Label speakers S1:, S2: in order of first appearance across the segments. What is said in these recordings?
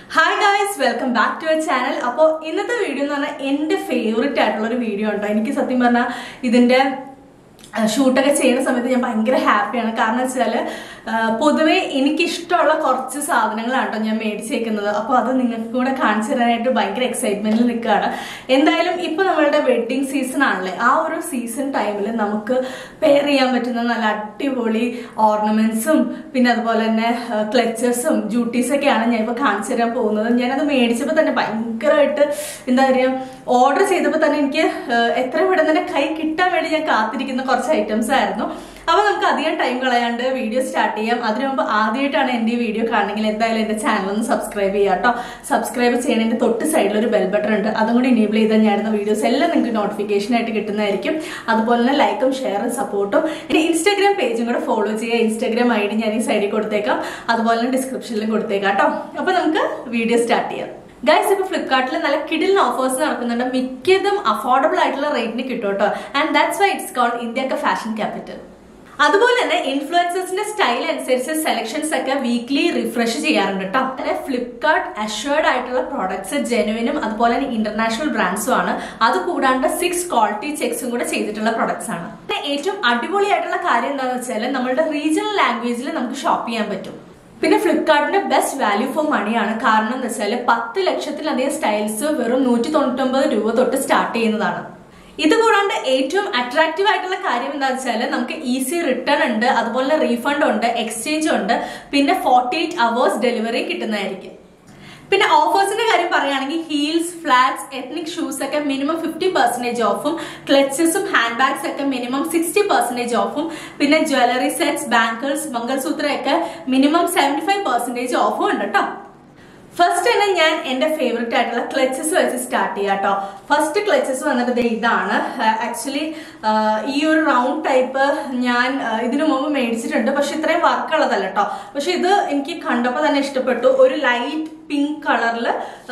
S1: Hi guys, welcome back to our channel. Now, in this video, I have my favorite video. I am shoot ഒക്കെ ചെയ്യുന്ന സമയത്ത് ഞാൻ ഭയങ്കര ഹാപ്പിയാണ് കാരണം വെച്ചാൽ പൊതുവേ എനിക്ക് ഇഷ്ടമുള്ള കുറച്ച് സാധനങ്ങളാണ് ഞാൻ മേടിച്ചേക്കുന്നത് അപ്പോൾ അത് നിങ്ങൾക്ക് കൂടെ കാണിച്ചു തരാനായിട്ട് ഭയങ്കര എക്സൈറ്റ്മെന്റിൽ നിൽക്കുകയാണ് എന്തായാലും ഇപ്പോൾ നമ്മളുടെ വെഡിങ് സീസൺ ആണല്ലേ ആ ഒരു സീസൺ ടൈമിൽ നമുക്ക് പെയർ ചെയ്യാൻ പറ്റുന്ന നല്ല അടിപൊളി ഓർണമെന്റ്സും പിന്നെ അതുപോലെ തന്നെ ക്ലച്ചസും ജൂട്ടീസൊക്കെയാണ് ഞാൻ ഇപ്പോൾ കാണിച്ചു തരാൻ പോകുന്നത് ഞാനത് മേടിച്ചപ്പോൾ തന്നെ ഭയങ്കരമായിട്ട് എന്താ പറയുക ഓർഡർ ചെയ്തപ്പോൾ തന്നെ എനിക്ക് എത്രയും പെട്ടെന്ന് തന്നെ കൈ കിട്ടാൻ വേണ്ടി ഞാൻ കാത്തിരിക്കുന്ന items ആയിരുന്നു അപ്പോൾ നമുക്ക് അധികം ടൈം കളയാണ്ട് വീഡിയോ സ്റ്റാർട്ട് ചെയ്യാം അതിനു മുമ്പ് ആദ്യമായിട്ടാണ് എൻ്റെ ഈ വീഡിയോ കാണണമെങ്കിൽ എന്തായാലും എൻ്റെ ചാനൽ ഒന്ന് സബ്സ്ക്രൈബ് ചെയ്യുക കേട്ടോ സബ്സ്ക്രൈബ് ചെയ്യണതിന്റെ തൊട്ട് സൈഡിൽ ഒരു ബെൽ ബട്ടൺ ഉണ്ട് അതും കൂടി എനേബിൾ ചെയ്താൽ ഞാനിടുന്ന വീഡിയോസ് എല്ലാം നിങ്ങൾക്ക് നോട്ടിഫിക്കേഷൻ ആയിട്ട് കിട്ടുന്നതായിരിക്കും അതുപോലെ തന്നെ ലൈക്കും ഷെയറും സപ്പോർട്ടും എൻ്റെ ഇൻസ്റ്റാഗ്രാം പേജും കൂടെ ഫോളോ ചെയ്യുക ഇൻസ്റ്റാഗ്രാം ഐ ഡി ഞാൻ ഈ സൈഡിൽ കൊടുത്തേക്കാം അതുപോലെ തന്നെ ഡിസ്ക്രിപ്ഷനിലും കൊടുത്തേക്കാം കേട്ടോ അപ്പോൾ നമുക്ക് വീഡിയോ സ്റ്റാർട്ട് ചെയ്യാം Guys, if Flipkart nalla kiddle offers nadakkunnundu mikkadum affordable aayittulla rate ni kittu ട്ടോ and that's why it's called India ka fashion capital. അതുപോലെ തന്നെ ഇൻഫ്ലുവൻസേഴ്സിന്റെ സ്റ്റൈൽ അനുസരിച്ച് സെലക്ഷൻസ് ഒക്കെ വീക്ക്ലി റിഫ്രഷ് ചെയ്യാറുണ്ട് കേട്ടോ അങ്ങനെ ഫ്ലിപ്കാർട്ട് അഷ്വേർഡ് ആയിട്ടുള്ള പ്രോഡക്ട്സ് ജെനുവിനും അതുപോലെ തന്നെ ഇന്റർനാഷണൽ ബ്രാൻഡ്സും ആണ് അത് കൂടാണ്ട് 6 ക്വാളിറ്റി ചെക്സും കൂടെ ചെയ്തിട്ടുള്ള പ്രോഡക്ട്സ് ആണ് ഏറ്റവും അടിപൊളിയായിട്ടുള്ള കാര്യം എന്താണെന്ന് വെച്ചാൽ നമ്മുടെ റീജിയണൽ ലാംഗ്വേജിൽ നമുക്ക് ഷോപ്പ് ചെയ്യാൻ പറ്റും പിന്നെ ഫ്ലിപ്കാർട്ടിന്റെ ബെസ്റ്റ് വാല്യൂ ഫോർ മണിയാണ് കാരണം എന്ന് വെച്ചാൽ 10 ലക്ഷത്തിലധികം സ്റ്റൈൽസ് വെറും 199 രൂപ തൊട്ട് സ്റ്റാർട്ട് ചെയ്യുന്നതാണ് ഇത് കൂടാണ്ട് ഏറ്റവും അട്രാക്റ്റീവ് ആയിട്ടുള്ള കാര്യം എന്താണെന്ന് വെച്ചാൽ നമുക്ക് ഈസി റിട്ടേൺ ഉണ്ട് അതുപോലെ റീഫണ്ട് ഉണ്ട് എക്സ്ചേഞ്ച് ഉണ്ട് പിന്നെ 48 hours ഡെലിവറി കിട്ടുന്നതായിരിക്കും പിന്നെ ഓഫേഴ്സിന്റെ കാര്യം പറയുകയാണെങ്കിൽ ഹീൽസ് ഫ്ലാറ്റ്സ് എത്നിക് ഷൂസ് ഒക്കെ മിനിമം 50% ഓഫും ക്ലച്ചസും ഹാൻഡ് ബാഗ്സ് ഒക്കെ മിനിമം 60% ഓഫും പിന്നെ ജ്വല്ലറി സെറ്റ്സ് ബാങ്കിൾസ് മംഗൾസൂത്ര ഒക്കെ മിനിമം 75% ഓഫും ഉണ്ട് കേട്ടോ ഫസ്റ്റ് തന്നെ ഞാൻ എന്റെ ഫേവറേറ്റ് ആയിട്ടുള്ള ക്ലച്ചസ് വെച്ച് സ്റ്റാർട്ട് ചെയ്യാം കേട്ടോ ഫസ്റ്റ് ക്ലച്ചസ് വന്നിട്ട് ഇതാണ് ആക്ച്വലി ഈ ഒരു റൗണ്ട് ടൈപ്പ് ഞാൻ ഇതിനു മുമ്പ് മേടിച്ചിട്ടുണ്ട് പക്ഷെ ഇത്രയും വർക്കുള്ളതല്ല കേട്ടോ പക്ഷെ ഇത് എനിക്ക് കണ്ടപ്പോൾ തന്നെ ഇഷ്ടപ്പെട്ടു ഒരു ലൈറ്റ് പിങ്ക് കളറിൽ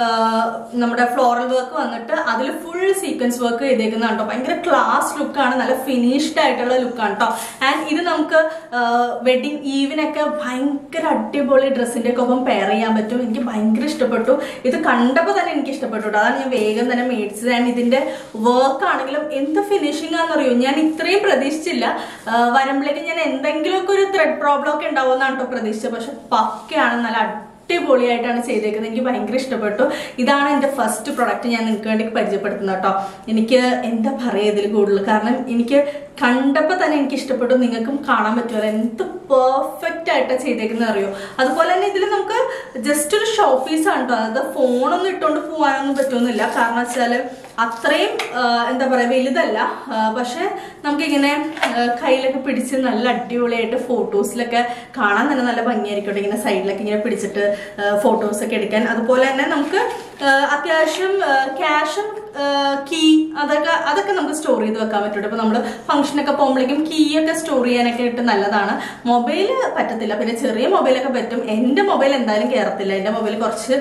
S1: നമ്മുടെ ഫ്ലോറൽ വർക്ക് വന്നിട്ട് അതിൽ ഫുൾ സീക്വൻസ് വർക്ക് ചെയ്തേക്കുന്ന കേട്ടോ ഭയങ്കര ക്ലാസ് ലുക്കാണ് നല്ല ഫിനിഷ്ഡ് ആയിട്ടുള്ള ലുക്കാണ് കേട്ടോ ആൻഡ് ഇത് നമുക്ക് വെഡിങ് ഈവിനൊക്കെ ഭയങ്കര അടിപൊളി ഡ്രസ്സിന്റെ ഒക്കെ ഒപ്പം പെയർ ചെയ്യാൻ പറ്റും എനിക്ക് ഭയങ്കര ഇഷ്ടപ്പെട്ടു ഇത് കണ്ടപ്പോൾ തന്നെ എനിക്ക് ഇഷ്ടപ്പെട്ടു അതാണ് ഞാൻ വേഗം തന്നെ മേടിച്ചത് ആൻഡ് ഇതിന്റെ വർക്ക് ആണെങ്കിലും എന്ത് ഫിനിഷിംഗ് ആണെന്നറിയോ ഞാൻ ഇത്രയും പ്രതീക്ഷിച്ചില്ല വരുമ്പോഴേക്കും ഞാൻ എന്തെങ്കിലുമൊക്കെ ഒരു ത്രെഡ് പ്രോബ്ലം ഒക്കെ ഉണ്ടാവുമെന്നാണ് കേട്ടോ പ്രതീക്ഷിച്ചത് പക്ഷെ പക്കയാണ് നല്ല അടിപൊളിയായിട്ടാണ് ചെയ്തേക്കുന്നത് എനിക്ക് ഭയങ്കര ഇഷ്ടപ്പെട്ടു ഇതാണ് എന്റെ ഫസ്റ്റ് പ്രൊഡക്റ്റ് ഞാൻ നിങ്ങൾക്ക് വേണ്ടി പരിചയപ്പെടുത്തുന്നത് കേട്ടോ എനിക്ക് എന്താ പറയുക ഇതിൽ കൂടുതൽ കാരണം എനിക്ക് കണ്ടപ്പോൾ തന്നെ എനിക്ക് ഇഷ്ടപ്പെട്ടു നിങ്ങൾക്കും കാണാൻ പറ്റുമല്ലോ എന്ത് പെർഫെക്റ്റ് ആയിട്ടാണ് ചെയ്തേക്കുന്നത് അറിയോ അതുപോലെ തന്നെ ഇതിൽ നമുക്ക് ജസ്റ്റ് ഒരു ഷോ പീസ് ആണ് കേട്ടോ അതായത് ഫോണൊന്നും ഇട്ടുകൊണ്ട് പോകാനൊന്നും പറ്റുമെന്നില്ല കാരണം വെച്ചാൽ അത്രയും എന്താ പറയുക വലുതല്ല പക്ഷെ നമുക്കിങ്ങനെ കയ്യിലൊക്കെ പിടിച്ച് നല്ല അടിപൊളിയായിട്ട് ഫോട്ടോസിലൊക്കെ കാണാൻ തന്നെ നല്ല ഭംഗിയായിരിക്കും ഇങ്ങനെ സൈഡിലൊക്കെ ഇങ്ങനെ പിടിച്ചിട്ട് ഫോട്ടോസൊക്കെ എടുക്കാൻ അതുപോലെ തന്നെ നമുക്ക് അത്യാവശ്യം ക്യാഷും കീ അതൊക്കെ നമുക്ക് സ്റ്റോർ ചെയ്ത് വെക്കാൻ പറ്റും ഇപ്പൊ നമ്മള് ഫംഗ്ഷനൊക്കെ പോകുമ്പോഴേക്കും കീ ഒക്കെ സ്റ്റോർ ചെയ്യാനൊക്കെ ആയിട്ട് നല്ലതാണ് മൊബൈൽ പറ്റത്തില്ല പിന്നെ ചെറിയ മൊബൈലൊക്കെ പറ്റും എന്റെ മൊബൈൽ എന്തായാലും കയറത്തില്ല എന്റെ മൊബൈൽ കുറച്ച്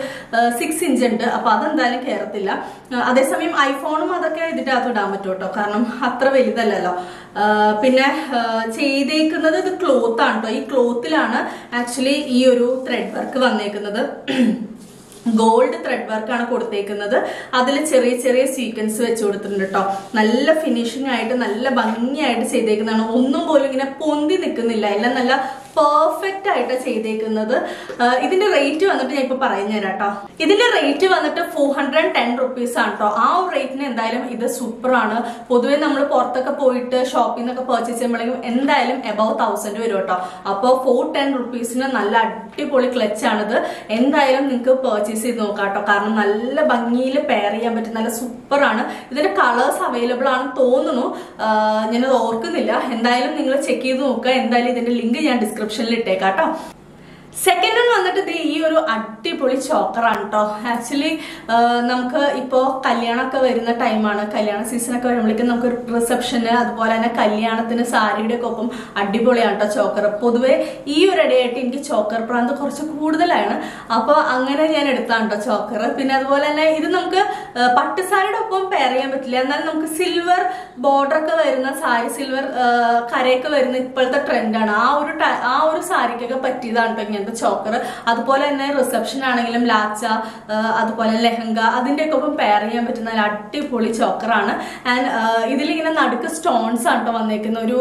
S1: 6 ഇഞ്ച് ഉണ്ട് അപ്പൊ അതെന്തായാലും കയറത്തില്ല അതേസമയം ഐഫോണും അതൊക്കെ ഇതിന്റെ അകത്ത് ഇടാൻ പറ്റും കേട്ടോ കാരണം അത്ര വലുതല്ലല്ലോ പിന്നെ ചെയ്തേക്കുന്നത് ഇത് ക്ലോത്ത് ആണ് കേട്ടോ ഈ ക്ലോത്തിലാണ് ആക്ച്വലി ഈ ഒരു ത്രെഡ് വർക്ക് വന്നേക്കുന്നത് ഗോൾഡ് ത്രെഡ് വർക്കാണ് കൊടുത്തേക്കുന്നത് അതിൽ ചെറിയ ചെറിയ സീക്വൻസ് വെച്ച് കൊടുത്തിട്ടുണ്ട് കേട്ടോ നല്ല ഫിനിഷിംഗ് ആയിട്ട് നല്ല ഭംഗിയായിട്ട് ചെയ്തേക്കുന്നതാണ് ഒന്നും പോലും ഇങ്ങനെ പൊന്തി നിൽക്കുന്നില്ല എല്ലാം നല്ല പെർഫെക്റ്റ് ആയിട്ട് ചെയ്തേക്കുന്നത് ഇതിന്റെ റേറ്റ് വന്നിട്ട് ഞാൻ ഇപ്പൊ പറഞ്ഞു തരാം കേട്ടോ ഇതിന്റെ റേറ്റ് വന്നിട്ട് 410 റുപ്പീസ് ആണ് കേട്ടോ ആ ഒരു റേറ്റിന് എന്തായാലും ഇത് സൂപ്പർ ആണ് പൊതുവെ നമ്മൾ പുറത്തൊക്കെ പോയിട്ട് ഷോപ്പിൽ നിന്നൊക്കെ പർച്ചേസ് ചെയ്യുമ്പോഴേക്കും എന്തായാലും എബവ് 1000 വരും കേട്ടോ അപ്പോൾ 410 റുപ്പീസിന് നല്ല അടിപൊളി ക്ലച്ച് ആണിത് എന്തായാലും നിങ്ങൾക്ക് പർച്ചേസ് ചെയ്ത് നോക്കാം കേട്ടോ കാരണം നല്ല ഭംഗിയിൽ പെയർ ചെയ്യാൻ പറ്റും നല്ല സൂപ്പർ ആണ് ഇതിന്റെ കളേഴ്സ് അവൈലബിൾ ആണെന്ന് തോന്നുന്നു ഞാനത് ഓർക്കുന്നില്ല എന്തായാലും നിങ്ങൾ ചെക്ക് ചെയ്ത് നോക്കുക എന്തായാലും ഇതിന്റെ ലിങ്ക് ഞാൻ ഡിസ്ക്രിപ്ഷനിൽ ഇട്ടേക്കാം കേട്ടോ സെക്കൻഡ് വൺ വന്നിട്ട് ഈ ഒരു അടിപൊളി ചോക്കറാണ് കേട്ടോ ആക്ച്വലി നമുക്ക് ഇപ്പോൾ കല്യാണമൊക്കെ വരുന്ന ടൈമാണ് കല്യാണ സീസണൊക്കെ വരുമ്പോഴേക്കും നമുക്ക് റിസപ്ഷന് അതുപോലെ തന്നെ കല്യാണത്തിന് സാരിയുടെ ഒക്കെ ഒപ്പം അടിപൊളിയാണ് കേട്ടോ ചോക്കർ പൊതുവെ ഈ ഒരു ഇടയായിട്ട് എനിക്ക് ചോക്കർ പ്രാന്ത് കുറച്ച് കൂടുതലാണ് അപ്പോൾ അങ്ങനെ ഞാൻ എടുത്താണ് കേട്ടോ ചോക്കർ പിന്നെ അതുപോലെ തന്നെ ഇത് നമുക്ക് പട്ടുസാരിയുടെ ഒപ്പം പെയർ ചെയ്യാൻ പറ്റില്ല എന്നാൽ നമുക്ക് സിൽവർ ബോർഡർ ഒക്കെ വരുന്ന സാരി സിൽവർ കരയൊക്കെ വരുന്ന ഇപ്പോഴത്തെ ട്രെൻഡാണ് ആ ഒരു സാരിക്കൊക്കെ പറ്റിയതാണ് കേട്ടോ ഇങ്ങനത്തെ ചോക്കർ. അതുപോലെ തന്നെ റിസപ്ഷൻ ആണെങ്കിലും ലാച്ച, അതുപോലെ ലെഹങ്ക, അതിൻ്റെയൊക്കെ ഒപ്പം പെയർ ചെയ്യാൻ പറ്റുന്ന ഒരു അടിപൊളി ചോക്കറാണ്. ആൻഡ് ഇതിലിങ്ങനെ നടുക്ക് സ്റ്റോൺസ് ആണ് കേട്ടോ വന്നേക്കുന്ന, ഒരു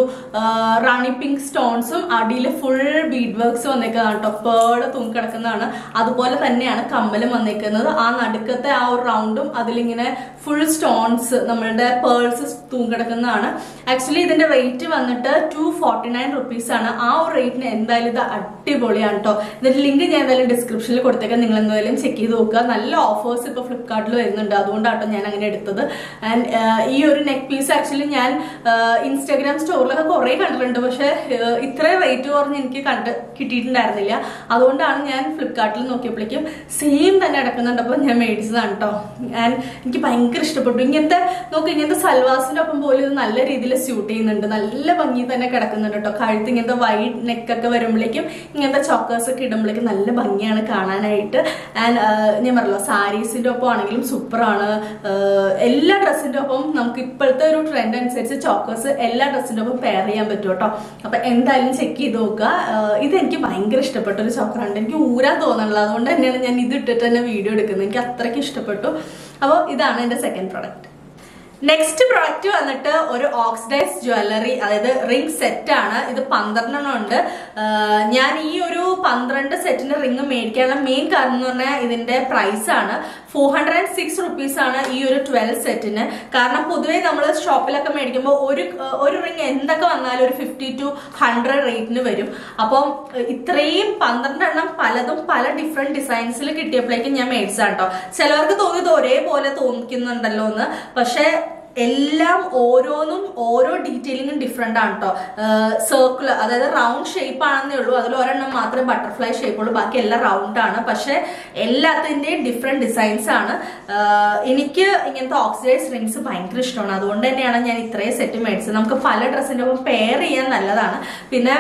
S1: റാണി പിങ്ക് സ്റ്റോൺസും അടിയിൽ ഫുൾ ബീഡ് വർക്ക്സ് വന്നേക്കുന്നതാണ് കേട്ടോ. പേള് തൂങ്ങിക്കിടക്കുന്നതാണ്. അതുപോലെ തന്നെയാണ് കമ്മലും വന്നേക്കുന്നത്. ആ നടുക്കത്തെ ആ ഒരു റൗണ്ടും അതിലിങ്ങനെ ഫുൾ സ്റ്റോൺസ് നമ്മളുടെ പേൾസ് തൂങ്ങിക്കിടക്കുന്നതാണ്. ആക്ച്വലി ഇതിന്റെ റേറ്റ് വന്നിട്ട് 249 റുപ്പീസ് ആണ്. ആ ഒരു റേറ്റിന് എന്തായാലും ഇത് അടിപൊളിയാണ് കേട്ടോ. ഇതിന്റെ ലിങ്ക് ഞാൻ എന്തായാലും ഡിസ്ക്രിപ്ഷനിൽ കൊടുത്തേക്കാം, നിങ്ങൾ എന്തായാലും ചെക്ക് ചെയ്ത് നോക്കുക. നല്ല ഓഫേഴ്സ് ഇപ്പൊ ഫ്ലിപ്കാർട്ടിൽ വരുന്നുണ്ട്, അതുകൊണ്ടാട്ടോ ഞാൻ അങ്ങനെ എടുത്തത്. ആൻഡ് ഈ ഒരു നെക്ക് പീസ് ആക്ച്വലി ഞാൻ ഇൻസ്റ്റാഗ്രാം സ്റ്റോറിലൊക്കെ കുറെ കണ്ടിട്ടുണ്ട്, പക്ഷെ ഇത്ര റേറ്റ് കുറഞ്ഞ് എനിക്ക് കിട്ടിയിട്ടുണ്ടായിരുന്നില്ല. അതുകൊണ്ടാണ് ഞാൻ ഫ്ലിപ്കാർട്ടിൽ നോക്കിയപ്പോഴേക്കും സെയിം തന്നെ കിടക്കുന്നുണ്ട്, അപ്പോൾ ഞാൻ മേടിച്ചതാണ് കേട്ടോ. ആൻഡ് എനിക്ക് ഭയങ്കര ഇഷ്ടപ്പെട്ടു. ഇങ്ങനത്തെ സൽവാസിന്റെ ഒപ്പം പോലും ഇത് നല്ല രീതിയിൽ സ്യൂട്ട് ചെയ്യുന്നുണ്ട്, നല്ല ഭംഗി തന്നെ കിടക്കുന്നുണ്ട് കേട്ടോ. കഴുത്ത് ഇങ്ങനത്തെ വൈഡ് നെക്കൊക്കെ വരുമ്പോഴേക്കും ഇങ്ങനത്തെ ചോക്കേഴ്സ് ഒക്കെ ഇടുമ്പോഴേക്കും നല്ല ഭംഗിയാണ് കാണാനായിട്ട്. ആൻഡ് ഞാൻ പറഞ്ഞല്ലോ, സാരീസിന്റെ ഒപ്പം ആണെങ്കിലും സൂപ്പറാണ്. എല്ലാ ഡ്രസ്സിന്റെ ഒപ്പം നമുക്ക് ഇപ്പോഴത്തെ ഒരു ട്രെൻഡ് അനുസരിച്ച് ചോക്കേഴ്സ് എല്ലാ ഡ്രസ്സിന്റെ ഒപ്പം പെയർ ചെയ്യാൻ പറ്റും കേട്ടോ. അപ്പൊ എന്തായാലും ചെക്ക് ചെയ്ത് നോക്കുക. ഇതെനിക്ക് ഭയങ്കര ഇഷ്ടപ്പെട്ട ഒരു ചോക്കറാണ്. എനിക്ക് ഊരാൻ തോന്നുന്നില്ല, അതുകൊണ്ട് തന്നെയാണ് ഞാൻ ഇത് ഇട്ടിട്ട് തന്നെ വീഡിയോ എടുക്കുന്നത്. എനിക്ക് അത്രയ്ക്ക് ഇഷ്ടപ്പെട്ടു. അപ്പോൾ ഇതാണ് എന്റെ സെക്കൻഡ് പ്രൊഡക്റ്റ്. നെക്സ്റ്റ് പ്രൊഡക്റ്റ് വന്നിട്ട് ഒരു ഓക്സിഡൈസ് ജ്വല്ലറി, അതായത് റിംഗ് സെറ്റ് ആണ്. ഇത് 12 ഉണ്ട്. ഞാൻ ഈ ഒരു 12 സെറ്റിന്റെ റിംഗ് മേടിക്കാനുള്ള മെയിൻ കാരണം എന്ന് പറഞ്ഞാൽ ഇതിന്റെ പ്രൈസ് ആണ്. 406 റുപ്പീസ് ആണ് ഈ ഒരു 12 സെറ്റിന്. കാരണം പൊതുവെ നമ്മൾ ഷോപ്പിലൊക്കെ മേടിക്കുമ്പോൾ ഒരു റിംഗ് എന്തൊക്കെ വന്നാലും ഒരു 50 to 100 റേറ്റിന് വരും. അപ്പം ഇത്രയും 12 എണ്ണം പലതും പല ഡിഫറെന്റ് ഡിസൈൻസിൽ കിട്ടിയപ്പോഴേക്കും ഞാൻ മേടിച്ചാണ് കേട്ടോ. ചിലവർക്ക് തോന്നിയത് ഒരേപോലെ തോന്നിക്കുന്നുണ്ടല്ലോ എന്ന്, പക്ഷെ എല്ലാം ഓരോന്നും ഓരോ ഡീറ്റെയിലിംഗും ഡിഫറെന്റ് ആണ് കേട്ടോ. സർക്കുലർ, അതായത് റൗണ്ട് ഷേപ്പ് ആണെന്നേ ഉള്ളൂ. അതിൽ ഒരെണ്ണം മാത്രമേ ബട്ടർഫ്ലൈ ഷേപ്പ് ഉള്ളൂ, ബാക്കി എല്ലാം റൗണ്ട് ആണ്. പക്ഷെ എല്ലാത്തിന്റെയും ഡിഫറെന്റ് ഡിസൈൻസ് ആണ്. എനിക്ക് ഇങ്ങനത്തെ ഓക്സിഡൈസ് റിംഗ്സ് ഭയങ്കര ഇഷ്ടമാണ്, അതുകൊണ്ട് തന്നെയാണ് ഞാൻ ഇത്രയും സെറ്റ് മേടിച്ചത്. നമുക്ക് പല ഡ്രസ്സിന്റെ ഒപ്പം പെയർ ചെയ്യാൻ നല്ലതാണ്. പിന്നെ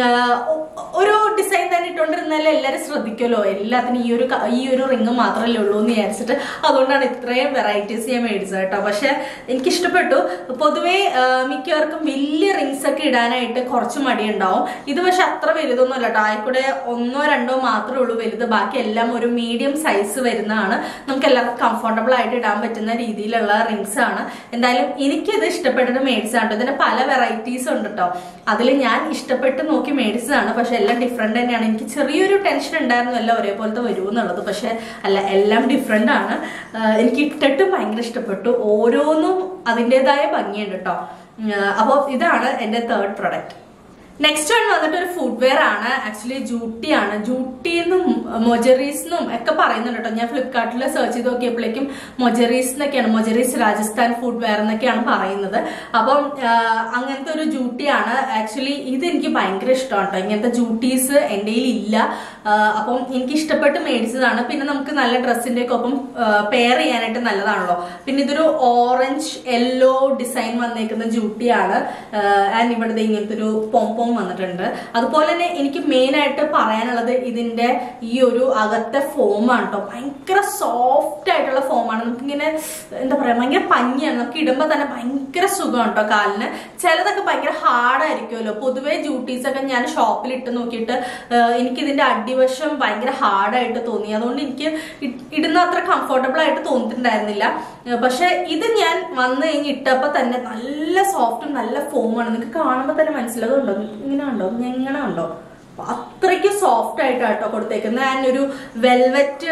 S1: ഒരു ഡിസൈൻ തന്നെ ഇട്ടുകൊണ്ടിരുന്നാലും എല്ലാവരും ശ്രദ്ധിക്കുമല്ലോ, എല്ലാത്തിനും ഈ ഒരു റിംഗ് മാത്രമല്ലേ ഉള്ളൂ എന്ന് വിചാരിച്ചിട്ട്. അതുകൊണ്ടാണ് ഇത്രയും വെറൈറ്റീസ് ഞാൻ മേടിച്ചത് കേട്ടോ. പക്ഷെ എനിക്ക് ഇഷ്ടപ്പെട്ടു. പൊതുവെ മിക്കവർക്കും വലിയ റിംഗ്സ് ഒക്കെ ഇടാനായിട്ട് കുറച്ച് മടിയുണ്ടാവും. ഇത് പക്ഷെ അത്ര വലുതൊന്നും അല്ല കേട്ടോ. ആയിക്കൂടെ 1 or 2 മാത്രമേ ഉള്ളൂ വലുത്, ബാക്കി എല്ലാം ഒരു മീഡിയം സൈസ് വരുന്നതാണ്. നമുക്ക് എല്ലാവർക്കും കംഫർട്ടബിൾ ആയിട്ട് ഇടാൻ പറ്റുന്ന രീതിയിലുള്ള റിംഗ്സ് ആണ്. എന്തായാലും എനിക്കിത് ഇഷ്ടപ്പെട്ടിട്ട് മേടിച്ചതാണ്. ഇതിന് പല വെറൈറ്റീസ് ഉണ്ട് കേട്ടോ. അതിൽ ഞാൻ ഇഷ്ടപ്പെട്ട് നോക്കി മേടിച്ചതാണ്. പക്ഷെ എല്ലാം ഡിഫറെന്റ് തന്നെയാണ്. എനിക്ക് ചെറിയൊരു ടെൻഷൻ ഉണ്ടായിരുന്നു എല്ലാം ഒരേപോലത്തെ വരുമെന്നുള്ളത്, പക്ഷെ അല്ല, എല്ലാം ഡിഫറെന്റ് ആണ്. എനിക്ക് ഇട്ടിട്ടും ഭയങ്കര ഇഷ്ടപ്പെട്ടു. ഓരോന്നും അതിൻ്റെതായ ഭംഗിയുണ്ട് കേട്ടോ. അപ്പോൾ ഇതാണ് എൻ്റെ തേർഡ് പ്രൊഡക്റ്റ്. നെക്സ്റ്റ് വൺ വന്നിട്ട് ഒരു ഫുഡ്വെയർ ആണ്. ആക്ച്വലി ജൂട്ടിയാണ്. ജൂട്ടിന്നും മൊജറീസ്ന്നും ഒക്കെ പറയുന്നുണ്ട് കേട്ടോ. ഞാൻ ഫ്ലിപ്കാർട്ടിൽ സെർച്ച് ചെയ്ത് നോക്കിയപ്പോഴേക്കും മൊജറീസ് എന്നൊക്കെയാണ്, മൊജറീസ് രാജസ്ഥാൻ ഫുഡ്വെയർ എന്നൊക്കെയാണ് പറയുന്നത്. അപ്പം അങ്ങനത്തെ ഒരു ജൂട്ടിയാണ്. ആക്ച്വലി ഇത് എനിക്ക് ഭയങ്കര ഇഷ്ടമാണ് കേട്ടോ. ഇങ്ങനത്തെ ജൂട്ടീസ് എൻ്റെ കയ്യിൽ ഇല്ല. അപ്പം എനിക്ക് ഇഷ്ടപ്പെട്ട് മേടിച്ചതാണ്. പിന്നെ നമുക്ക് നല്ല ഡ്രസ്സിന്റെ ഒക്കെ ഒപ്പം പെയർ ചെയ്യാനായിട്ട് നല്ലതാണല്ലോ. പിന്നെ ഇതൊരു ഓറഞ്ച് യെല്ലോ ഡിസൈൻ വന്നേക്കുന്ന ജൂട്ടിയാണ്. ആൻഡ് ഇവിടെ ഇങ്ങനത്തെ ഒരു പോംപോം വന്നിട്ടുണ്ട്. അതുപോലെ തന്നെ എനിക്ക് മെയിൻ ആയിട്ട് പറയാനുള്ളത് ഇതിന്റെ ഈ ഒരു അകത്തെ ഫോമാണ് കേട്ടോ. ഭയങ്കര സോഫ്റ്റ് ആയിട്ടുള്ള ഫോമാണ്. നമുക്കിങ്ങനെ എന്താ പറയാ, ഭയങ്കര പഞ്ഞിയാണ്. നമുക്ക് ഇടുമ്പോൾ തന്നെ ഭയങ്കര സുഖമാണ് കേട്ടോ കാലിന്. ചിലതൊക്കെ ഭയങ്കര ഹാർഡായിരിക്കുമല്ലോ. പൊതുവെ ജൂട്ടീസ് ഒക്കെ ഞാൻ ഷോപ്പിൽ ഇട്ട് നോക്കിയിട്ട് എനിക്കിതിന്റെ അടിവശം ഭയങ്കര ഹാർഡായിട്ട് തോന്നി. അതുകൊണ്ട് എനിക്ക് ഇടുന്ന അത്ര കംഫർട്ടബിൾ ആയിട്ട് തോന്നിയിട്ടുണ്ടായിരുന്നില്ല. പക്ഷെ ഇത് ഞാൻ വന്നു കഴിഞ്ഞ് ഇട്ടപ്പോൾ തന്നെ നല്ല സോഫ്റ്റും നല്ല ഫോമാണ്. നിങ്ങൾക്ക് കാണുമ്പോൾ തന്നെ മനസ്സിലാകുന്നുണ്ടോ? ഇങ്ങനെ ഉണ്ടോ, ഞെങ്ങനെ ഉണ്ടോ? അത്രയ്ക്ക് സോഫ്റ്റ് ആയിട്ടാട്ടോ കൊടുത്തേക്കുന്നത്. ഞാനൊരു വെൽവെറ്റ്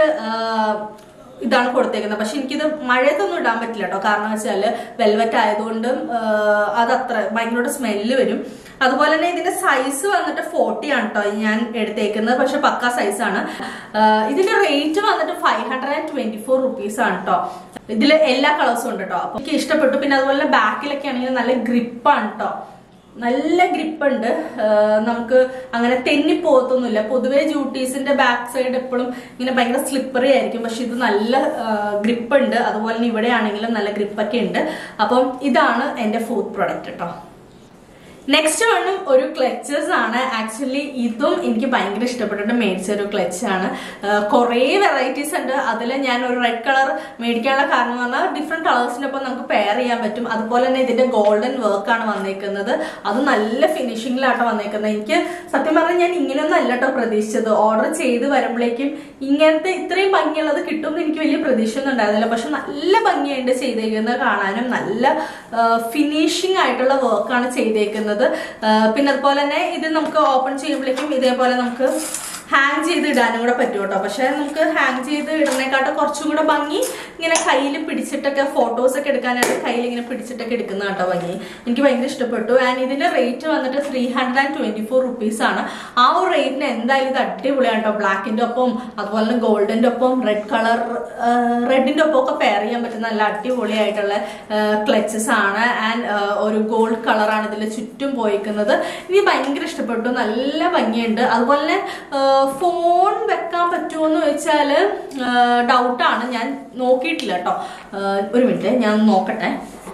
S1: ഇതാണ് കൊടുത്തേക്കുന്നത്. പക്ഷെ എനിക്കിത് മഴയത്തൊന്നും ഇടാൻ പറ്റില്ല കേട്ടോ. കാരണം വെച്ചാല് വെൽവെറ്റ് ആയതുകൊണ്ടും അതത്ര ഭയങ്കര സ്മെല്ല് വരും. അതുപോലെ തന്നെ ഇതിന്റെ സൈസ് വന്നിട്ട് 40 ആണ് കേട്ടോ ഞാൻ എടുത്തേക്കുന്നത്. പക്ഷെ പക്ക സൈസാണ്. ഇതിന്റെ റേറ്റ് വന്നിട്ട് 524 റുപ്പീസ് ആണ് കേട്ടോ. ഇതില് എല്ലാ കളേഴ്സും ഉണ്ട് കേട്ടോ. അപ്പൊ എനിക്ക് ഇഷ്ടപ്പെട്ടു. പിന്നെ അതുപോലെ ബാക്കിലൊക്കെ ആണെങ്കിൽ നല്ല ഗ്രിപ്പാണ് കേട്ടോ. നല്ല ഗ്രിപ്പ് ഉണ്ട്. നമുക്ക് അങ്ങനെ തെന്നിപ്പോകത്തൊന്നുമില്ല. പൊതുവെ ജൂട്ടീസിന്റെ ബാക്ക് സൈഡ് എപ്പോഴും ഇങ്ങനെ ഭയങ്കര സ്ലിപ്പറി ആയിരിക്കും. പക്ഷെ ഇത് നല്ല ഗ്രിപ്പ് ഉണ്ട്. അതുപോലെ തന്നെ ഇവിടെ ആണെങ്കിലും നല്ല ഗ്രിപ്പൊക്കെ ഉണ്ട്. അപ്പം ഇതാണ് എന്റെ ഫോർത്ത് പ്രൊഡക്റ്റ് കേട്ടോ. നെക്സ്റ്റ് വണ്ണും ഒരു ക്ലച്ചസ് ആണ്. ആക്ച്വലി ഇതും എനിക്ക് ഭയങ്കര ഇഷ്ടപ്പെട്ടിട്ട് മേടിച്ച ഒരു ക്ലച്ച് ആണ്. കുറേ വെറൈറ്റീസ് ഉണ്ട്. അതിൽ ഞാൻ ഒരു റെഡ് കളർ മേടിക്കാനുള്ള കാരണം എന്ന് പറഞ്ഞാൽ ഡിഫറെന്റ് കളേഴ്സിന്റെ ഒപ്പം നമുക്ക് പെയർ ചെയ്യാൻ പറ്റും. അതുപോലെ തന്നെ ഇതിന്റെ ഗോൾഡൻ വർക്കാണ് വന്നേക്കുന്നത്. അത് നല്ല ഫിനിഷിങ്ങിലാട്ടോ വന്നേക്കുന്നത്. എനിക്ക് സത്യം പറഞ്ഞാൽ ഞാൻ ഇങ്ങനെയൊന്നും അല്ല കേട്ടോ പ്രതീക്ഷിച്ചത്. ഓർഡർ ചെയ്ത് വരുമ്പോഴേക്കും ഇങ്ങനത്തെ ഇത്രയും ഭംഗിയുള്ളത് കിട്ടുമെന്ന് എനിക്ക് വലിയ പ്രതീക്ഷ ഒന്നും ഉണ്ടായിരുന്നില്ല. പക്ഷെ നല്ല ഭംഗിയായിട്ട് ചെയ്തേക്കുന്നത് കാണാനും നല്ല ഫിനിഷിംഗ് ആയിട്ടുള്ള വർക്കാണ് ചെയ്തേക്കുന്നത്. പിന്നെ അതുപോലെ തന്നെ ഇത് നമുക്ക് ഓപ്പൺ ചെയ്യുമ്പോഴേക്കും ഇതേപോലെ നമുക്ക് ഹാങ് ചെയ്ത് ഇടാനും കൂടെ പറ്റും കേട്ടോ. പക്ഷെ നമുക്ക് ഹാങ് ചെയ്ത് ഇടുന്നേക്കാട്ട് കുറച്ചും കൂടെ ഭംഗി ഇങ്ങനെ കയ്യിൽ പിടിച്ചിട്ടൊക്കെ ഫോട്ടോസ് ഒക്കെ എടുക്കാനായിട്ട് കയ്യിൽ ഇങ്ങനെ പിടിച്ചിട്ടൊക്കെ എടുക്കുന്ന കേട്ടോ ഭംഗി. എനിക്ക് ഭയങ്കര ഇഷ്ടപ്പെട്ടു. ആൻഡ് ഇതിന്റെ റേറ്റ് വന്നിട്ട് 324 rupees ആണ്. ആ ഒരു റേറ്റിന് എന്തായാലും ഇത് അടിപൊളിയാണ് കേട്ടോ. ബ്ലാക്കിന്റെ ഒപ്പം അതുപോലെ തന്നെ ഗോൾഡിന്റെ ഒപ്പം റെഡിന്റെ ഒപ്പം ഒക്കെ പെയർ ചെയ്യാൻ പറ്റുന്ന നല്ല അടിപൊളിയായിട്ടുള്ള ക്ലച്ചസ് ആണ്. ആൻഡ് ഒരു ഗോൾഡ് കളറാണ് ഇതിൽ ചുറ്റും പോയിക്കുന്നത്. എനിക്ക് ഭയങ്കര ഇഷ്ടപ്പെട്ടു. നല്ല ഭംഗിയുണ്ട്. അതുപോലെ തന്നെ ഫോൺ വെക്കാൻ പറ്റുമോ എന്ന് ചോദിച്ചാല് ഡൗട്ടാണ്. ഞാൻ നോക്കിയിട്ടില്ല കേട്ടോ. ഒരു മിനിറ്റ് ഞാൻ നോക്കട്ടെ.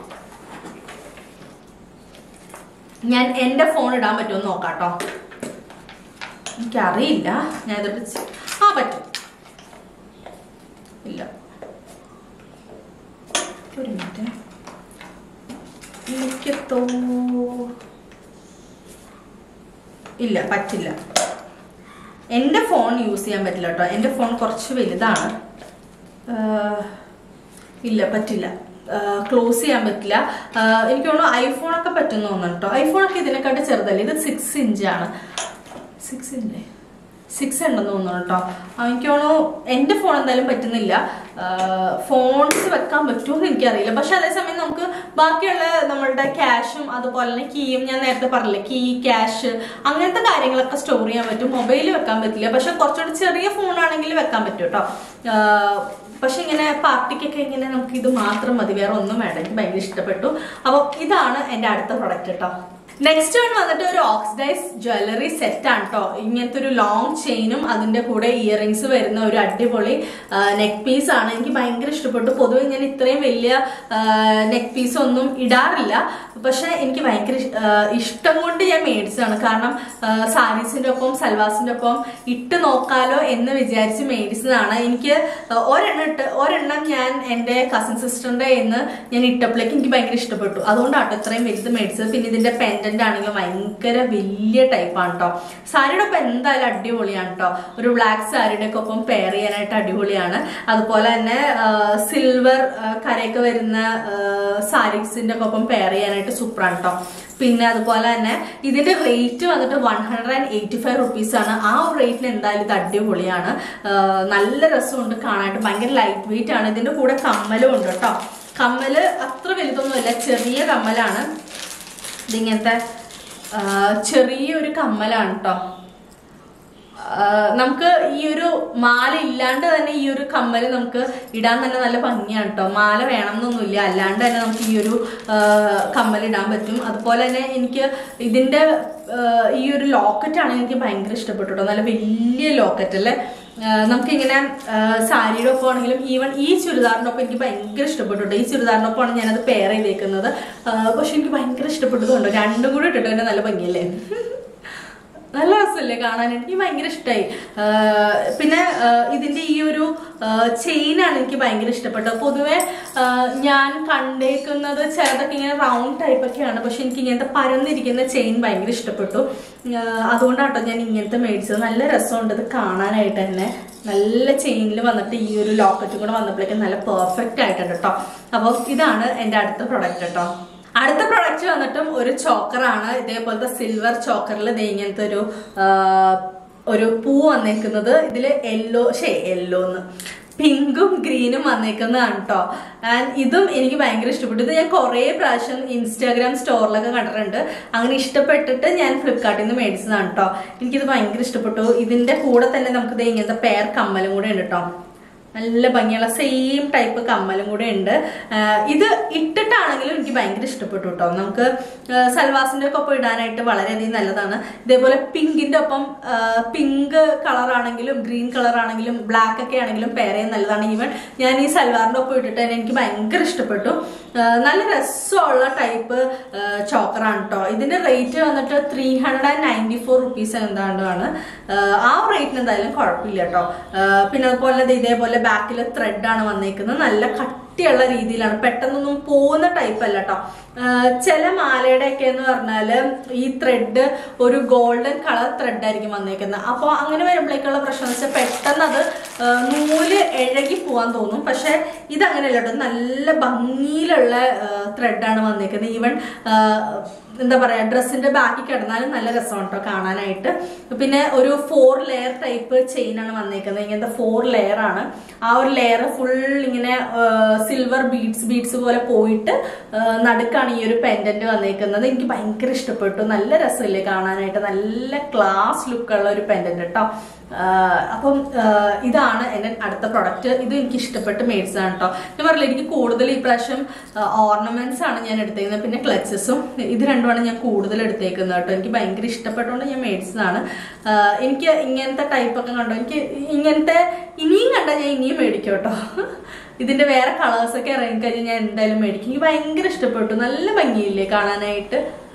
S1: ഞാൻ എന്റെ ഫോൺ ഇടാൻ പറ്റുമോ നോക്കാം കേട്ടോ. എനിക്കറിയില്ല. ഞാൻ ഇതിട്ട് പറ്റും. ഇല്ല ഒരു മിനിറ്റ്. ഇല്ല പറ്റില്ല. എൻ്റെ ഫോൺ യൂസ് ചെയ്യാൻ പറ്റില്ല കേട്ടോ. എൻ്റെ ഫോൺ കുറച്ച് വലുതാണ്. ഇല്ല പറ്റില്ല. ക്ലോസ് ചെയ്യാൻ പറ്റില്ല. എനിക്ക് തോന്നുന്നു ഐഫോണൊക്കെ പറ്റുമെന്ന് തോന്നുന്നു കേട്ടോ. ഐഫോണൊക്കെ ഇതിനെക്കാട്ട് ചെറുതല്ലേ. ഇത് 6 ഇഞ്ചാണ്. 6 ഉണ്ടെന്ന് തോന്നുന്നു കേട്ടോ. എനിക്ക് തോന്നുന്നു എൻ്റെ ഫോൺ എന്തായാലും പറ്റുന്നില്ല. ഫോൺസ് വെക്കാൻ പറ്റുമെന്ന് എനിക്കറിയില്ല. പക്ഷെ അതേസമയം നമുക്ക് ബാക്കിയുള്ള നമ്മളുടെ ക്യാഷും അതുപോലെ തന്നെ കീയും, ഞാൻ നേരത്തെ പറഞ്ഞില്ലേ കീ, ക്യാഷ് അങ്ങനത്തെ കാര്യങ്ങളൊക്കെ സ്റ്റോർ ചെയ്യാൻ പറ്റും. മൊബൈൽ വെക്കാൻ പറ്റില്ല. പക്ഷെ കുറച്ചുകൂടി ചെറിയ ഫോണാണെങ്കിൽ വെക്കാൻ പറ്റും കേട്ടോ. പക്ഷെ ഇങ്ങനെ പാർട്ടിക്കൊക്കെ ഇങ്ങനെ നമുക്ക് ഇത് മാത്രം മതി, വേറെ ഒന്നും വേണ്ട. എനിക്ക് ഭയങ്കര ഇഷ്ടപ്പെട്ടു. അപ്പോൾ ഇതാണ് എൻ്റെ അടുത്ത പ്രൊഡക്റ്റ് കേട്ടോ. നെക്സ്റ്റ് വൺ വന്നിട്ട് ഒരു ഓക്സിഡൈസ് ജ്വല്ലറി സെറ്റ് ആണ് കേട്ടോ. ഇങ്ങനത്തെ ഒരു ലോങ് ചെയിനും അതിന്റെ കൂടെ ഇയറിങ്സ് വരുന്ന ഒരു അടിപൊളി നെക്ക് പീസ് ആണ്. എനിക്ക് ഭയങ്കര ഇഷ്ടപ്പെട്ടു. പൊതുവെ ഞാൻ ഇത്രയും വലിയ നെക്ക് പീസ് ഒന്നും ഇടാറില്ല. പക്ഷെ എനിക്ക് ഭയങ്കര ഇഷ്ടം കൊണ്ട് ഞാൻ മേടിച്ചതാണ്. കാരണം സാരീസിന്റെ ഒപ്പം സൽവാസിന്റെ ഒപ്പം ഇട്ട് നോക്കാലോ എന്ന് വിചാരിച്ച് മേടിച്ചതാണ്. എനിക്ക് ഒരെണ്ണം ഞാൻ എൻ്റെ കസിൻ സിസ്റ്ററിന്റെ കയ്യിന്ന് ഞാൻ ഇട്ടപ്പോഴേക്ക് എനിക്ക് ഭയങ്കര ഇഷ്ടപ്പെട്ടു. അതുകൊണ്ടാട്ടോ ഇത്രയും വലുത് മേടിച്ചത്. പിന്നെ ഇതിന്റെ പെൻഡന്റ് ആണെങ്കിലും ഭയങ്കര വലിയ ടൈപ്പാണ് കേട്ടോ. സാരിയുടെ ഒപ്പം എന്തായാലും അടിപൊളിയാണ് കേട്ടോ. ഒരു ബ്ലാക്ക് സാരിയുടെ ഒക്കെ ഒപ്പം പെയർ ചെയ്യാനായിട്ട് അടിപൊളിയാണ്. അതുപോലെ തന്നെ സിൽവർ കരയൊക്കെ വരുന്ന സാരീസിന്റെ ഒക്കെ ഒപ്പം പെയർ ചെയ്യാനായിട്ട് സൂപ്പറാണ് കേട്ടോ. പിന്നെ അതുപോലെ തന്നെ ഇതിന്റെ റേറ്റ് വന്നിട്ട് 185 rupees ആണ്. ആ ഒരു റേറ്റിന് എന്തായാലും ഇത് അടിപൊളിയാണ്. നല്ല രസമുണ്ട് കാണാനായിട്ട്. ഭയങ്കര ലൈറ്റ് വെയിറ്റ് ആണ്. ഇതിന്റെ കൂടെ കമ്മലും ഉണ്ട് കേട്ടോ. കമ്മല് അത്ര വലുതൊന്നുമില്ല, ചെറിയ കമ്മലാണ്. ഇതിങ്ങനത്തെ ചെറിയൊരു കമ്മലാണ് കേട്ടോ. നമുക്ക് ഈ ഒരു മാല ഇല്ലാണ്ട് തന്നെ ഈ ഒരു കമ്മല് നമുക്ക് ഇടാൻ തന്നെ നല്ല ഭംഗിയാണ് കേട്ടോ. മാല വേണം എന്നൊന്നുമില്ല, അല്ലാണ്ട് തന്നെ നമുക്ക് ഈ ഒരു കമ്മൽ ഇടാൻ പറ്റും. അതുപോലെ തന്നെ എനിക്ക് ഇതിന്റെ ഈ ഒരു ലോക്കറ്റാണ് എനിക്ക് ഭയങ്കര ഇഷ്ടപ്പെട്ടു കേട്ടോ. നല്ല വലിയ ലോക്കറ്റ് അല്ലേ. നമുക്കിങ്ങനെ സാരിയുടെ ഒപ്പം ആണെങ്കിലും ഈവൻ ഈ ചുരിദാറിന്റെ ഒപ്പം എനിക്ക് ഭയങ്കര ഇഷ്ടപ്പെട്ടു കേട്ടോ. ഈ ചുരിദാറിന്റെ ഒപ്പമാണ് ഞാനത് പെയർ ചെയ്തേക്കുന്നത്. പക്ഷെ എനിക്ക് ഭയങ്കര ഇഷ്ടപ്പെട്ടതുകൊണ്ടോ. രണ്ടും കൂടി ഇട്ടിട്ട് തന്നെ നല്ല ഭംഗിയല്ലേ. നല്ല രസമല്ലേ കാണാൻ. എനിക്ക് ഭയങ്കര ഇഷ്ടമായി. പിന്നെ ഇതിന്റെ ഈ ഒരു ചെയിനാണ് എനിക്ക് ഭയങ്കര ഇഷ്ടപ്പെട്ടത്. പൊതുവെ ഞാൻ കണ്ടേക്കുന്നത് ചിലതൊക്കെ ഇങ്ങനെ റൗണ്ട് ടൈപ്പ് ഒക്കെയാണ്. പക്ഷെ എനിക്ക് ഇങ്ങനത്തെ പരന്നിരിക്കുന്ന ചെയിൻ ഭയങ്കര ഇഷ്ടപ്പെട്ടു. അതുകൊണ്ടാട്ടോ ഞാൻ ഇങ്ങനത്തെ മേടിച്ചത്. നല്ല രസമുണ്ട് ഇത് കാണാനായിട്ട് തന്നെ. നല്ല ചെയിനിൽ വന്നിട്ട് ഈ ഒരു ലോക്കറ്റും കൂടെ വന്നപ്പോഴേക്കും നല്ല പെർഫെക്റ്റ് ആയിട്ടുണ്ട് കേട്ടോ. അപ്പോൾ ഇതാണ് എൻ്റെ അടുത്ത പ്രൊഡക്റ്റ് കേട്ടോ. അടുത്ത പ്രൊഡക്റ്റ് വന്നിട്ടും ഒരു ചോക്കറാണ്. ഇതേപോലത്തെ സിൽവർ ചോക്കറിൽ ഇങ്ങനത്തെ ഒരു പൂ വന്നേക്കുന്നത്. ഇതില് യെല്ലോന്ന് പിങ്കും ഗ്രീനും വന്നേക്കുന്നതാണ് കേട്ടോ. ആൻഡ് ഇതും എനിക്ക് ഭയങ്കര ഇഷ്ടപ്പെട്ടു. ഇത് ഞാൻ കുറേ പ്രാവശ്യം ഇൻസ്റ്റാഗ്രാം സ്റ്റോറിലൊക്കെ കണ്ടിട്ടുണ്ട്. അങ്ങനെ ഇഷ്ടപ്പെട്ടിട്ട് ഞാൻ ഫ്ലിപ്കാർട്ടിൽ നിന്ന് മേടിച്ചതാണ് കേട്ടോ. എനിക്കിത് ഭയങ്കര ഇഷ്ടപ്പെട്ടു. ഇതിന്റെ കൂടെ തന്നെ നമുക്ക് ഇങ്ങനത്തെ പെയർ കമ്മലും കൂടെ ഉണ്ട് കേട്ടോ. നല്ല ഭംഗിയുള്ള സെയിം ടൈപ്പ് കമ്മലും കൂടെ ഉണ്ട്. ഇത് ഇട്ടിട്ടാണെങ്കിലും എനിക്ക് ഭയങ്കര ഇഷ്ടപ്പെട്ടു കേട്ടോ. നമുക്ക് സൽവാസിന്റെ ഒക്കെ ഒപ്പം ഇടാനായിട്ട് വളരെയധികം നല്ലതാണ്. ഇതേപോലെ പിങ്കിന്റെ ഒപ്പം പിങ്ക് കളറാണെങ്കിലും ഗ്രീൻ കളറാണെങ്കിലും ബ്ലാക്ക് ഒക്കെ ആണെങ്കിലും പെയർ ചെയ്യാൻ നല്ലതാണ്. ഈവൻ ഞാൻ ഈ സൽവാറിന്റെ ഒപ്പം ഇട്ടിട്ട് തന്നെ എനിക്ക് ഭയങ്കര ഇഷ്ടപ്പെട്ടു. നല്ല രസമുള്ള ടൈപ്പ് ചോക്കറാണ് കേട്ടോ. ഇതിന്റെ റേറ്റ് വന്നിട്ട് 394 റുപ്പീസ് എന്താണ്ടാണ്. ആ റേറ്റിന് എന്തായാലും കുഴപ്പമില്ല കേട്ടോ. പിന്നെ അതുപോലെ ഇതേപോലെ ബാക്കിൽ ത്രെഡാണ് വന്നേക്കുന്നത്. നല്ല കട്ടിയുള്ള രീതിയിലാണ്, പെട്ടെന്നൊന്നും പോകുന്ന ടൈപ്പ് അല്ല കേട്ടോ. ചില മാലയുടെ ഒക്കെ എന്ന് പറഞ്ഞാല് ഈ ത്രെഡ് ഒരു ഗോൾഡൻ കളർ ത്രെഡ് ആയിരിക്കും വന്നേക്കുന്നത്. അപ്പോൾ അങ്ങനെ വരുമ്പോഴേക്കുള്ള പ്രശ്നം എന്ന് വെച്ചാൽ പെട്ടെന്ന് അത് നൂല് ഇഴകി പോവാൻ തോന്നും. പക്ഷെ ഇതങ്ങനെയല്ല കേട്ടോ, നല്ല ഭംഗിയിലുള്ള ത്രെഡാണ് വന്നേക്കുന്നത്. ഈവൻ എന്താ പറയാ, ഡ്രസ്സിന്റെ ബാക്കി കിടന്നാലും നല്ല രസമാണ് കേട്ടോ കാണാനായിട്ട്. പിന്നെ ഒരു 4 ലെയർ ടൈപ്പ് ചെയിൻ ആണ് വന്നേക്കുന്നത്. ഇങ്ങനത്തെ 4 ലെയർ ആണ്. ആ ഒരു ലെയർ ഫുൾ ഇങ്ങനെ സിൽവർ ബീഡ്സ് പോലെ പോയിട്ട് നടുക്കാണ് ഈ ഒരു പെൻഡന്റ് വന്നേക്കുന്നത്. എനിക്ക് ഭയങ്കര ഇഷ്ടപ്പെട്ടു. നല്ല രസമില്ലേ കാണാനായിട്ട്, നല്ല ക്ലാസ് ലുക്കുള്ള ഒരു പെൻഡന്റ് കേട്ടോ. അപ്പം ഇതാണ് എന്റെ അടുത്ത പ്രൊഡക്റ്റ്. ഇത് എനിക്ക് ഇഷ്ടപ്പെട്ട് മേടിച്ചതാണ് കേട്ടോ. ഞാൻ പറഞ്ഞില്ല, എനിക്ക് കൂടുതൽ ഈ പ്രാവശ്യം ഓർണമെന്റ്സ് ആണ് ഞാൻ എടുത്തേക്കുന്നത്, പിന്നെ ക്ലച്ചസും. ഇത് രണ്ടുമാണ് ഞാൻ കൂടുതൽ എടുത്തേക്കുന്നത് കേട്ടോ. എനിക്ക് ഭയങ്കര ഇഷ്ടപ്പെട്ടുകൊണ്ട് ഞാൻ മേടിച്ചതാണ്. എനിക്ക് ഇങ്ങനത്തെ ടൈപ്പൊക്കെ കണ്ടോ, എനിക്ക് ഇങ്ങനത്തെ ഇനിയും കണ്ടാൽ ഞാൻ ഇനിയും മേടിക്കും കേട്ടോ. ഇതിന്റെ വേറെ കളേഴ്സൊക്കെ ഇറങ്ങിക്കഴിഞ്ഞാൽ ഞാൻ എന്തായാലും മേടിക്കും. എനിക്ക് ഭയങ്കര ഇഷ്ടപ്പെട്ടു. നല്ല ഭംഗിയില്ലേ കാണാനായിട്ട്.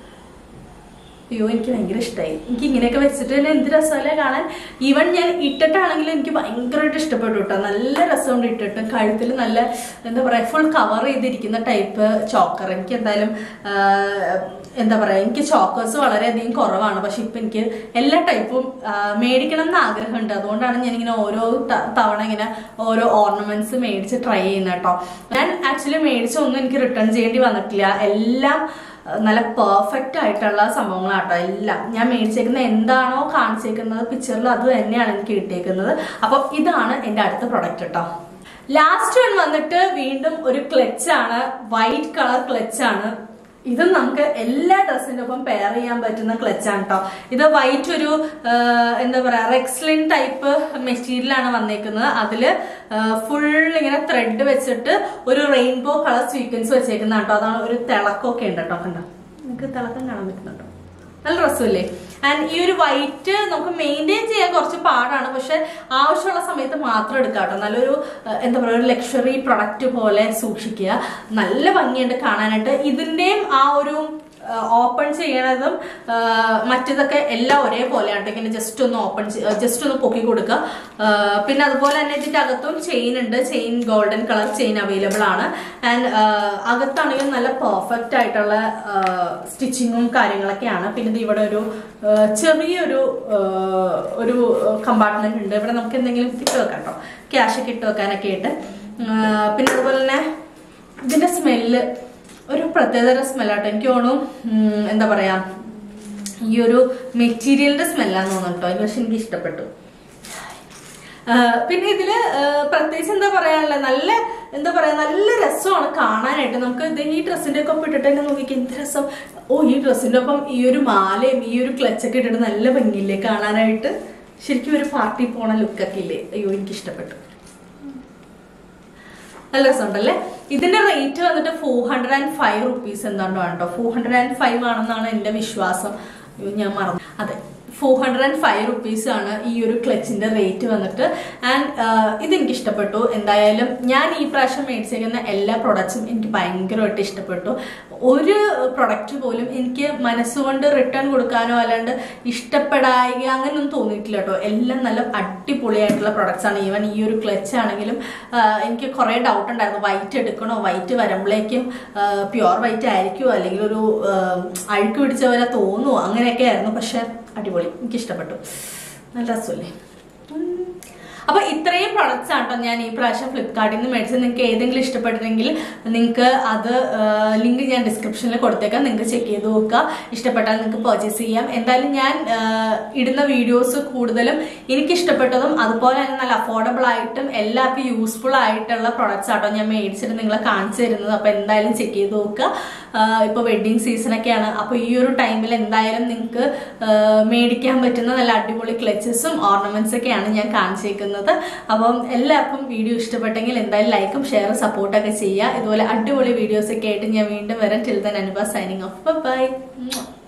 S1: അയ്യോ, എനിക്ക് ഭയങ്കര ഇഷ്ടമായി. എനിക്ക് ഇങ്ങനെയൊക്കെ വെച്ചിട്ട് തന്നെ എന്ത് രസമല്ലേ കാണാൻ. ഈവൻ ഞാൻ ഇട്ടിട്ടാണെങ്കിലും എനിക്ക് ഭയങ്കരമായിട്ട് ഇഷ്ടപ്പെട്ടു കേട്ടോ. നല്ല രസമുണ്ട് ഇട്ടിട്ട്. കഴുത്തിൽ നല്ല എന്താ പറയുക, ഫുൾ കവർ ചെയ്തിരിക്കുന്ന ടൈപ്പ് ചോക്കർ. എനിക്ക് എന്തായാലും എന്താ പറയുക, എനിക്ക് ചോക്കേഴ്സ് വളരെയധികം കുറവാണ്. പക്ഷെ ഇപ്പം എനിക്ക് എല്ലാ ടൈപ്പും മേടിക്കണം എന്ന് ആഗ്രഹമുണ്ട്. അതുകൊണ്ടാണ് ഞാനിങ്ങനെ ഓരോ തവണ ഇങ്ങനെ ഓരോ ഓർണമെന്റ്സ് മേടിച്ച് ട്രൈ ചെയ്യുന്നത് കേട്ടോ. ഞാൻ ആക്ച്വലി മേടിച്ചൊന്നും എനിക്ക് റിട്ടേൺ ചെയ്യേണ്ടി വന്നിട്ടില്ല. എല്ലാം നല്ല പെർഫെക്റ്റ് ആയിട്ടുള്ള സംഭവങ്ങളാട്ടോ. എല്ലാം ഞാൻ മേടിച്ചേക്കുന്ന എന്താണോ കാണിച്ചേക്കുന്നത് പിക്ചറിൽ അത് തന്നെയാണ് എനിക്ക് കിട്ടിയേക്കുന്നത്. അപ്പം ഇതാണ് എൻ്റെ അടുത്ത പ്രൊഡക്റ്റ് കേട്ടോ. ലാസ്റ്റ് വൺ വന്നിട്ട് വീണ്ടും ഒരു ക്ലച്ചാണ്. White colour ക്ലച്ചാണ്. ഇത് നമുക്ക് എല്ലാ ഡ്രസ്സിന്റെ ഒപ്പം പെയർ ചെയ്യാൻ പറ്റുന്ന ക്ലച്ചാണ് കേട്ടോ. ഇത് വൈറ്റ് ഒരു എന്താ പറയാ റെക്സ്ലിൻ ടൈപ്പ് മെറ്റീരിയലാണ് വന്നേക്കുന്നത്. അതില് ഫുൾ ഇങ്ങനെ ത്രെഡ് വെച്ചിട്ട് ഒരു റെയിൻബോ കളർ സ്വീക്വൻസ് വെച്ചേക്കുന്ന കേട്ടോ. അതാണ് ഒരു തിളക്കമൊക്കെ ഉണ്ട് കേട്ടോ. കണ്ടോ, നിങ്ങൾക്ക് തിളക്കം കാണാൻ പറ്റുന്നുണ്ടോ? നല്ല രസമല്ലേ. ആൻഡ് ഈ ഒരു വൈറ്റ് നമുക്ക് മെയിൻറ്റെയിൻ ചെയ്യാൻ കുറച്ച് പാടാണ്. പക്ഷെ ആവശ്യമുള്ള സമയത്ത് മാത്രം എടുക്കാം കേട്ടോ. നല്ലൊരു എന്താ പറയുക, ഒരു ലക്ഷറി പ്രൊഡക്റ്റ് പോലെ സൂക്ഷിക്കുക. നല്ല ഭംഗിയുണ്ട് കാണാനായിട്ട്. ഇതിന്റെയും ആ ഒരു ഓപ്പൺ ചെയ്യണതും മറ്റേതൊക്കെ എല്ലാം ഒരേപോലെയാണ്. ഇങ്ങനെ ജസ്റ്റ് ഒന്ന് പൊക്കി കൊടുക്കുക. പിന്നെ അതുപോലെ തന്നെ ഇതിന്റെ അകത്തും ചെയിൻ ഉണ്ട്. Chain golden colour chain available ആണ്. ആൻഡ് അകത്താണെങ്കിലും നല്ല പെർഫെക്റ്റ് ആയിട്ടുള്ള സ്റ്റിച്ചിങ്ങും കാര്യങ്ങളൊക്കെയാണ്. പിന്നെ ഇത് ഇവിടെ ഒരു ചെറിയൊരു കമ്പാർട്ട്മെന്റ് ഉണ്ട്. ഇവിടെ നമുക്ക് എന്തെങ്കിലും ഇട്ട് വെക്കാം കേട്ടോ, ക്യാഷ് ഒക്കെ ഇട്ട് വെക്കാനൊക്കെ ആയിട്ട്. പിന്നെ അതുപോലെ തന്നെ ഇതിന്റെ സ്മെല്ല് ഒരു പ്രത്യേകതര സ്മെല്ലാട്ടോ. എനിക്ക് തോന്നും എന്താ പറയാ, ഈ ഒരു മെറ്റീരിയലിന്റെ സ്മെല്ലാന്ന് തോന്നുന്നു കേട്ടോ. പക്ഷെ എനിക്ക് ഇഷ്ടപ്പെട്ടു. പിന്നെ ഇതില് പ്രത്യേകിച്ച് എന്താ പറയാനുള്ള നല്ല എന്താ പറയാ, നല്ല രസമാണ് കാണാനായിട്ട്. നമുക്ക് ഇത് ഈ ഡ്രസ്സിന്റെ ഒക്കെ ഒപ്പം ഇട്ടിട്ട് തന്നെ നോക്കിക്കാൻ എന്ത് രസം. ഈ ഡ്രസ്സിന്റെ ഒപ്പം ഈ ഒരു മാലയും ഈ ഒരു ക്ലച്ചൊക്കെ ഇട്ടിട്ട് നല്ല ഭംഗിയില്ലേ കാണാനായിട്ട്. ശരിക്കും ഒരു പാർട്ടി പോണ ലുക്കൊക്കെ ഇല്ലേ. അയ്യോ, എനിക്ക് ഇഷ്ടപ്പെട്ടു. നല്ല രസമുണ്ടല്ലേ. ഇതിന്റെ റേറ്റ് വന്നിട്ട് 405 റുപ്പീസ് എന്താണ്ടോ ആണ് കേട്ടോ. 405 ആണെന്നാണ് എന്റെ വിശ്വാസം. ഞാൻ മറന്നു. അതെ, 405 റുപ്പീസ് ആണ് ഈ ഒരു ക്ലച്ചിന്റെ റേറ്റ് വന്നിട്ട്. ആൻഡ് ഇതെനിക്ക് ഇഷ്ടപ്പെട്ടു. എന്തായാലും ഞാൻ ഈ പ്രാവശ്യം മേടിച്ചേക്കുന്ന എല്ലാ പ്രൊഡക്ട്സും എനിക്ക് ഭയങ്കരമായിട്ട് ഇഷ്ടപ്പെട്ടു. ഒരു പ്രൊഡക്റ്റ് പോലും എനിക്ക് മനസ്സുകൊണ്ട് റിട്ടേൺ കൊടുക്കാനോ അല്ലാണ്ട് ഇഷ്ടപ്പെടായ അങ്ങനെയൊന്നും തോന്നിയിട്ടില്ല കേട്ടോ. എല്ലാം നല്ല അടിപൊളിയായിട്ടുള്ള പ്രൊഡക്ട്സ് ആണ്. ഈവൻ ഈ ഒരു ക്ലച്ച് ആണെങ്കിലും എനിക്ക് കുറെ ഡൗട്ട് ഉണ്ടായിരുന്നു, വൈറ്റ് എടുക്കണോ, വൈറ്റ് വരുമ്പോഴേക്കും പ്യുവർ വൈറ്റ് ആയിരിക്കുമോ അല്ലെങ്കിൽ ഒരു അഴുക്ക് പിടിച്ച പോലെ തോന്നുമോ, അങ്ങനെയൊക്കെ ആയിരുന്നു. പക്ഷെ അടിപൊളി, എനിക്ക് ഇഷ്ടപ്പെട്ടു. നല്ല രസമല്ലേ. അപ്പൊ ഇത്രയും പ്രൊഡക്ട്സ് ആട്ടോ ഞാൻ ഈ പ്രാവശ്യം ഫ്ലിപ്കാർട്ടിൽ നിന്ന് മേടിച്ചത്. നിങ്ങൾക്ക് ഏതെങ്കിലും ഇഷ്ടപ്പെട്ടിട്ടുണ്ടെങ്കിൽ നിങ്ങൾക്ക് അത് ലിങ്ക് ഞാൻ ഡിസ്ക്രിപ്ഷനിൽ കൊടുത്തേക്കാം. നിങ്ങൾക്ക് ചെക്ക് ചെയ്ത് നോക്കുക. ഇഷ്ടപ്പെട്ടാൽ നിങ്ങൾക്ക് പർച്ചേസ് ചെയ്യാം. എന്തായാലും ഞാൻ ഇടുന്ന വീഡിയോസ് കൂടുതലും എനിക്ക് ഇഷ്ടപ്പെട്ടതും അതുപോലെ തന്നെ നല്ല അഫോർഡബിൾ ആയിട്ടും എല്ലാവർക്കും യൂസ്ഫുൾ ആയിട്ടുള്ള പ്രൊഡക്ട്സ് ആട്ടോ ഞാൻ മേടിച്ചിട്ട് നിങ്ങളെ കാണിച്ചു തരുന്നത്. അപ്പൊ എന്തായാലും ചെക്ക് ചെയ്ത് നോക്കുക. ഇപ്പൊ വെഡിങ് സീസണൊക്കെയാണ്. അപ്പൊ ഈ ഒരു ടൈമിൽ എന്തായാലും നിങ്ങൾക്ക് മേടിക്കാൻ പറ്റുന്ന നല്ല അടിപൊളി ക്ലച്ചസും ഓർണമെന്റ്സ് ഒക്കെയാണ് ഞാൻ കാണിച്ചേക്കുന്നത്. അപ്പം എല്ലാവർക്കും വീഡിയോ ഇഷ്ടപ്പെട്ടെങ്കിൽ എന്തായാലും ലൈക്കും ഷെയറും സപ്പോർട്ടൊക്കെ ചെയ്യുക. ഇതുപോലെ അടിപൊളി വീഡിയോസ് ഒക്കെ ആയിട്ട് ഞാൻ വീണ്ടും വരാം. Till then Anupa signing off. By.